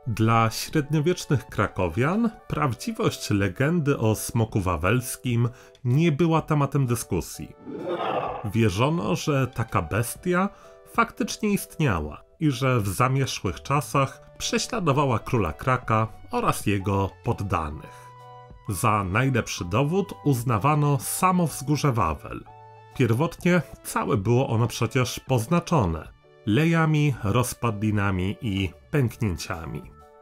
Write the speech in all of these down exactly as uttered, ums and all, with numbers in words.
Dla średniowiecznych krakowian prawdziwość legendy o smoku wawelskim nie była tematem dyskusji. Wierzono, że taka bestia faktycznie istniała i że w zamierzchłych czasach prześladowała króla Kraka oraz jego poddanych. Za najlepszy dowód uznawano samo wzgórze Wawel. Pierwotnie całe było ono przecież poznaczone lejami, rozpadlinami i pęknięciami.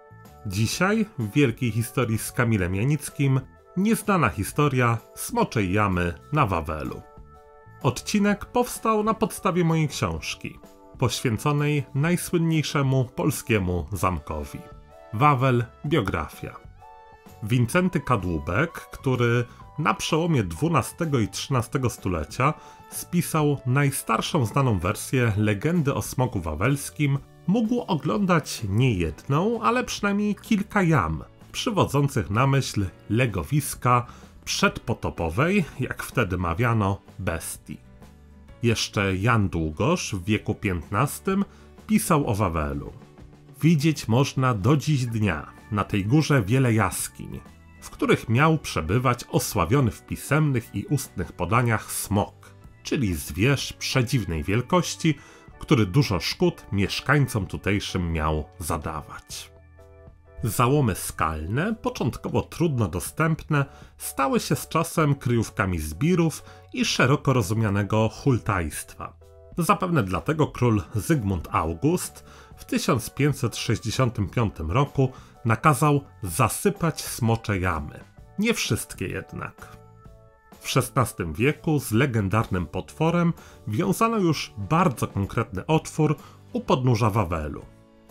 Dzisiaj w wielkiej historii z Kamilem Janickim nieznana historia Smoczej Jamy na Wawelu. Odcinek powstał na podstawie mojej książki, poświęconej najsłynniejszemu polskiemu zamkowi. Wawel – biografia. Wincenty Kadłubek, który na przełomie dwunastego i trzynastego stulecia spisał najstarszą znaną wersję legendy o smoku wawelskim, mógł oglądać nie jedną, ale przynajmniej kilka jam, przywodzących na myśl legowiska przedpotopowej, jak wtedy mawiano, bestii. Jeszcze Jan Długosz w wieku piętnastym pisał o Wawelu. Widzieć można do dziś dnia na tej górze wiele jaskiń, w których miał przebywać osławiony w pisemnych i ustnych podaniach smok, czyli zwierz przedziwnej wielkości, który dużo szkód mieszkańcom tutejszym miał zadawać. Załomy skalne, początkowo trudno dostępne, stały się z czasem kryjówkami zbirów i szeroko rozumianego hultajstwa. Zapewne dlatego król Zygmunt August w tysiąc pięćset sześćdziesiątym piątym roku nakazał zasypać smocze jamy. Nie wszystkie jednak. W szesnastym wieku z legendarnym potworem wiązano już bardzo konkretny otwór u podnóża Wawelu.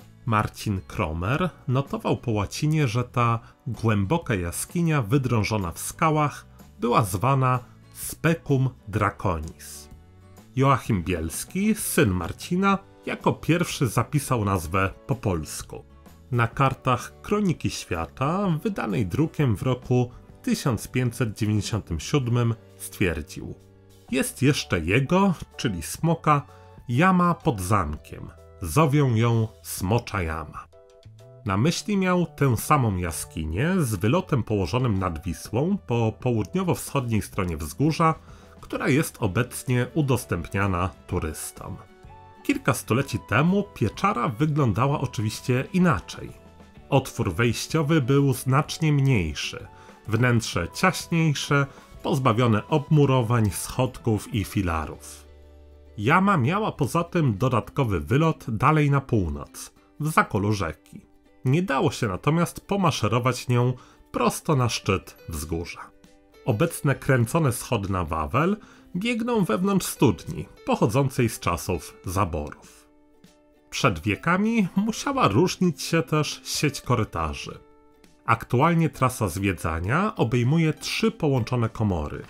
Marcin Kromer notował po łacinie, że ta głęboka jaskinia wydrążona w skałach była zwana Specum Draconis. Joachim Bielski, syn Marcina, jako pierwszy zapisał nazwę po polsku. Na kartach Kroniki Świata, wydanej drukiem w roku tysiąc pięćset dziewięćdziesiątym siódmym, stwierdził: jest jeszcze jego, czyli smoka, jama pod zamkiem. Zowią ją Smocza Jama. Na myśli miał tę samą jaskinię z wylotem położonym nad Wisłą po południowo-wschodniej stronie wzgórza, która jest obecnie udostępniana turystom. Kilka stuleci temu pieczara wyglądała oczywiście inaczej. Otwór wejściowy był znacznie mniejszy, wnętrze ciaśniejsze, pozbawione obmurowań, schodków i filarów. Jama miała poza tym dodatkowy wylot dalej na północ, w zakolu rzeki. Nie dało się natomiast pomaszerować nią prosto na szczyt wzgórza. Obecne kręcone schody na Wawel biegną wewnątrz studni, pochodzącej z czasów zaborów. Przed wiekami musiała różnić się też sieć korytarzy. Aktualnie trasa zwiedzania obejmuje trzy połączone komory,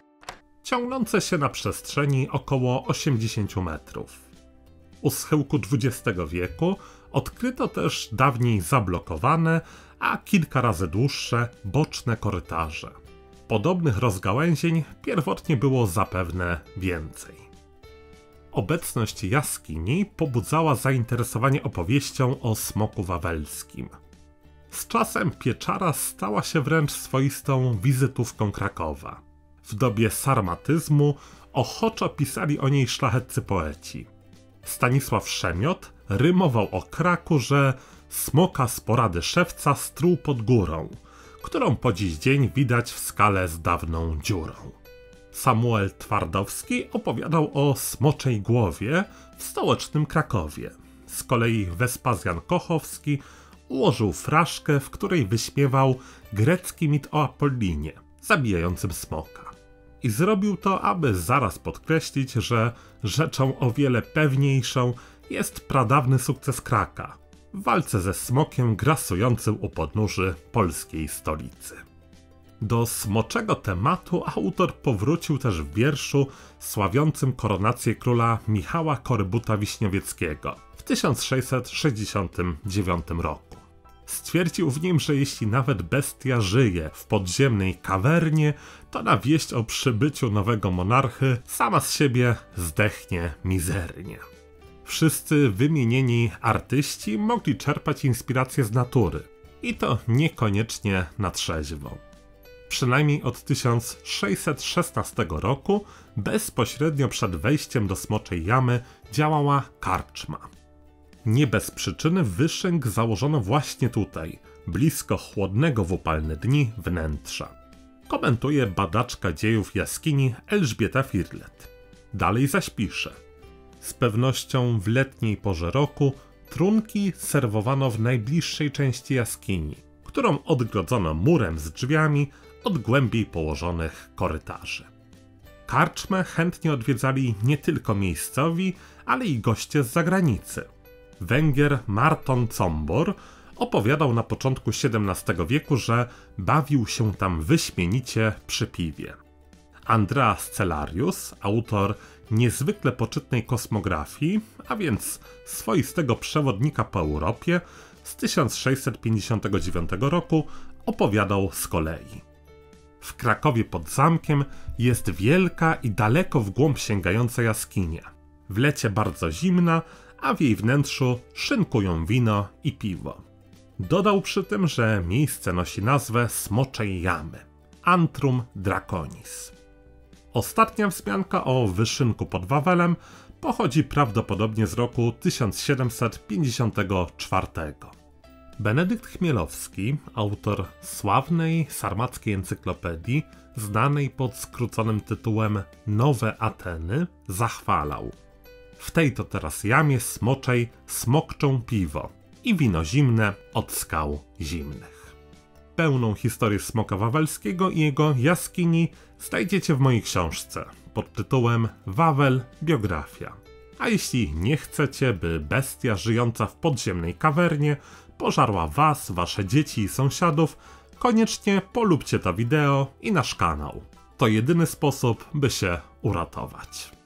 ciągnące się na przestrzeni około osiemdziesięciu metrów. U schyłku dwudziestego wieku odkryto też dawniej zablokowane, a kilka razy dłuższe boczne korytarze. Podobnych rozgałęzień pierwotnie było zapewne więcej. Obecność jaskini pobudzała zainteresowanie opowieścią o smoku wawelskim. Z czasem pieczara stała się wręcz swoistą wizytówką Krakowa. W dobie sarmatyzmu ochoczo pisali o niej szlachetcy poeci. Stanisław Szemiot rymował o Kraku, że smoka z porady szewca struł pod górą, którą po dziś dzień widać w skale z dawną dziurą. Samuel Twardowski opowiadał o smoczej głowie w stołecznym Krakowie. Z kolei Wespazjan Kochowski ułożył fraszkę, w której wyśpiewał grecki mit o Apollinie, zabijającym smoka. I zrobił to, aby zaraz podkreślić, że rzeczą o wiele pewniejszą jest pradawny sukces Kraka w walce ze smokiem grasującym u podnóży polskiej stolicy. Do smoczego tematu autor powrócił też w wierszu sławiącym koronację króla Michała Korybuta-Wiśniowieckiego w tysiąc sześćset sześćdziesiątym dziewiątym roku. Stwierdził w nim, że jeśli nawet bestia żyje w podziemnej kawernie, to na wieść o przybyciu nowego monarchy sama z siebie zdechnie mizernie. Wszyscy wymienieni artyści mogli czerpać inspirację z natury. I to niekoniecznie na trzeźwo. Przynajmniej od tysiąc sześćset szesnastego roku bezpośrednio przed wejściem do Smoczej Jamy działała karczma. Nie bez przyczyny wyszynk założono właśnie tutaj, blisko chłodnego w upalne dni wnętrza. Komentuje badaczka dziejów jaskini Elżbieta Firlet. Dalej zaś pisze. Z pewnością w letniej porze roku trunki serwowano w najbliższej części jaskini, którą odgrodzono murem z drzwiami od głębiej położonych korytarzy. Karczmę chętnie odwiedzali nie tylko miejscowi, ale i goście z zagranicy. Węgier Marton Combor opowiadał na początku siedemnastego wieku, że bawił się tam wyśmienicie przy piwie. Andreas Cellarius, autor niezwykle poczytnej kosmografii, a więc swoistego przewodnika po Europie, z tysiąc sześćset pięćdziesiątego dziewiątego roku opowiadał z kolei. W Krakowie pod zamkiem jest wielka i daleko w głąb sięgająca jaskinia. W lecie bardzo zimna, a w jej wnętrzu szynkują wino i piwo. Dodał przy tym, że miejsce nosi nazwę Smoczej Jamy, Antrum Draconis. Ostatnia wzmianka o wyszynku pod Wawelem pochodzi prawdopodobnie z roku tysiąc siedemset pięćdziesiątego czwartego. Benedykt Chmielowski, autor sławnej sarmackiej encyklopedii, znanej pod skróconym tytułem Nowe Ateny, zachwalał. W tej to teraz jamie smoczej smokczą piwo i wino zimne od skał zimnych. Pełną historię Smoka Wawelskiego i jego jaskini znajdziecie w mojej książce pod tytułem Wawel Biografia. A jeśli nie chcecie, by bestia żyjąca w podziemnej kawernie pożarła was, wasze dzieci i sąsiadów, koniecznie polubcie to wideo i nasz kanał. To jedyny sposób, by się uratować.